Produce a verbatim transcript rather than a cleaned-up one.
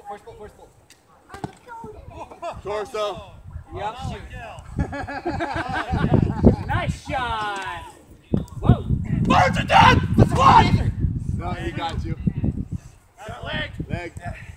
First ball, first ball. Torso. Yep, shoot. Nice shot. Whoa. Birds are dead! Let's fly! No, he got you. Leg. Leg.